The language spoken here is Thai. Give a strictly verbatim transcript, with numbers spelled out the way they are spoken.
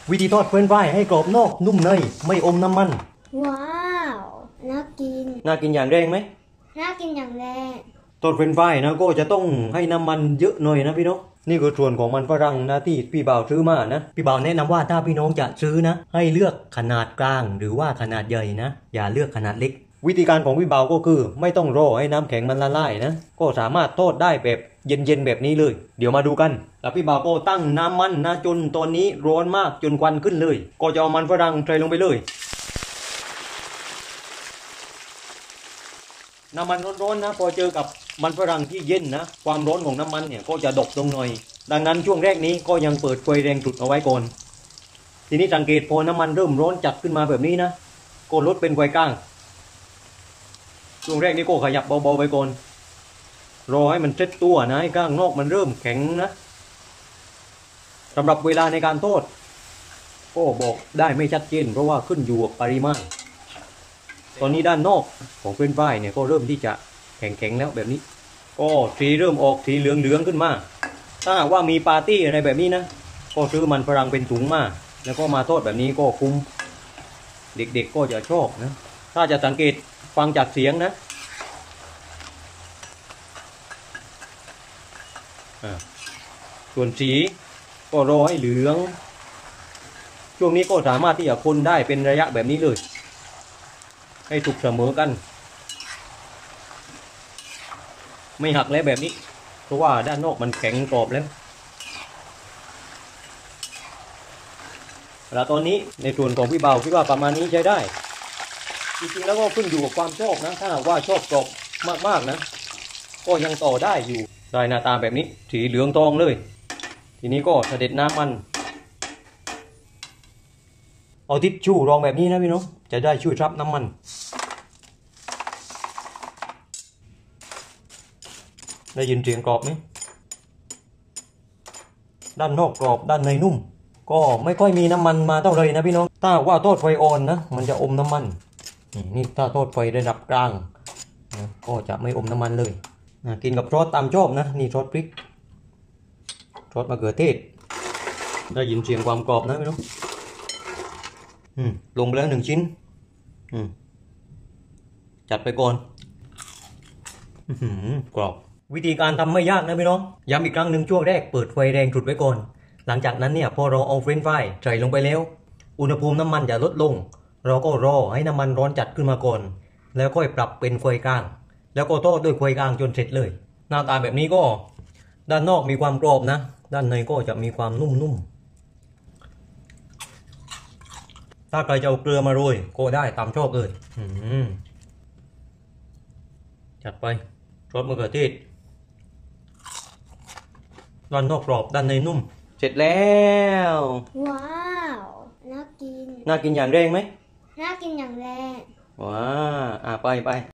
วิธีทอดเฟรนช์ฟรายให้กรอบนอกนุ่มในไม่อมน้ำมันว้าวน่ากินน่ากินอย่างแรงไหมน่ากินอย่างแรงทอดเฟรนช์ฟรายนะก็จะต้องให้น้ำมันเยอะหน่อยนะพี่น้องนี่คือส่วนของมันฝรั่งนะที่พี่บ่าวซื้อมานะพี่บ่าวแนะนำว่าถ้าพี่น้องจะซื้อนะให้เลือกขนาดกลางหรือว่าขนาดใหญ่นะอย่าเลือกขนาดเล็กวิธีการของพี่บ่าวก็คือไม่ต้องรอให้น้ำแข็งมันละลายนะก็สามารถทอดได้แบบเย็นๆแบบนี้เลยเดี๋ยวมาดูกันแล้วพี่บ่าวก็ตั้งน้ำมันนะจนตอนนี้ร้อนมากจนควันขึ้นเลยก็จะเอามันฝรั่งใส่ลงไปเลยน้ำมันร้อนๆนะพอเจอกับมันฝรั่งที่เย็นนะความร้อนของน้ำมันเนี่ยก็จะดบลงหน่อยดังนั้นช่วงแรกนี้ก็ยังเปิดไฟแรงสุดเอาไว้ก่อนทีนี้สังเกตพอน้ำมันเริ่มร้อนจัดขึ้นมาแบบนี้นะก็ลดเป็นไฟกลางช่วงแรกนี้ก็ขยับเบาๆไปก่อนรอให้มันเซ็ตตัวนะให้ข้างนอกมันเริ่มแข็งนะสำหรับเวลาในการทอดก็บอกได้ไม่ชัดเจนเพราะว่าขึ้นอยู่กับปริมาณตอนนี้ด้านนอกของเฟรนช์ฟรายเนี่ยก็เริ่มที่จะแข็งๆแล้วแบบนี้ก็สีเริ่มออกสีเหลืองๆขึ้นมาถ้าว่ามีปาร์ตี้อะไรแบบนี้นะก็ซื้อมันฝรั่งเป็นถุงมาแล้วก็มาทอดแบบนี้ก็คุ้มเด็กๆก็จะชอบนะถ้าจะสังเกตฟังจากเสียงนะส่วนสีก็รอให้เหลืองช่วงนี้ก็สามารถที่จะคนได้เป็นระยะแบบนี้เลยให้ถูกเสมอกันไม่หักแล้วแบบนี้เพราะว่าด้านนอกมันแข็งกรอบแล้วแล้วตอนนี้ในส่วนของพี่เบาพี่ว่าประมาณนี้ใช้ได้จริงๆแล้วก็ขึ้นอยู่กับความชอบนะถ้าว่าชอบกรอบมากๆนะก็ยังต่อได้อยู่ได้หน้าตาแบบนี้สีเหลืองทองเลยทีนี้ก็เสด็จน้ำมันเอาทิชชู่รองแบบนี้นะพี่น้องจะได้ช่วยซับน้ำมันได้ยินเสียงกรอบไหมด้านนอกกรอบด้านในนุ่มก็ไม่ค่อยมีน้ำมันมาเท่าไรนะพี่น้องถ้าว่าทอดไฟอ่อนนะมันจะอมน้ำมันนี่นี่ถ้าทอดไฟระดับกลางนะก็จะไม่อมน้ำมันเลยนะกินกับซอสตามชอบนะนี่ซอสพริกซอสมะเขือเทศได้ยินเสียงความกรอบนะพี่น้องอืมลงไปแล้วหนึ่งชิ้นอืมจัดไปก่อนอืมกรอบวิธีการทำไม่ยากนะพี่น้องย้ำอีกครั้งหนึ่งช่วงแรกเปิดไฟแรงสุดไว้ก่อนหลังจากนั้นเนี่ยพอเราเอาเฟรนช์ฟรายใส่ลงไปแล้วอุณหภูมิน้ำมันจะลดลงเราก็รอให้น้ำมันร้อนจัดขึ้นมาก่อนแล้วค่อยปรับเป็นไฟกลางแล้วก็ทอดด้วยไฟกลางจนเสร็จเลยหน้าตาแบบนี้ก็ด้านนอกมีความกรอบนะด้านในก็จะมีความนุ่มๆถ้าใครจะเอาเกลือมาโรยก็ได้ตามชอบเลยจัดไปซอสมะเขือเทศด้านนอกกรอบด้านในนุ่มเสร็จแล้วว้าวน่ากินน่ากินอย่างแรงไหมน่ากินอย่างแรงว้าอ่ะไปไป